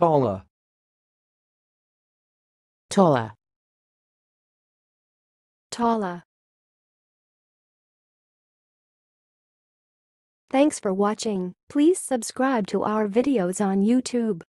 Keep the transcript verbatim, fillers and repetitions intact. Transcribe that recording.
taula, taula, taula. Thanks for watching. Please subscribe to our videos on YouTube.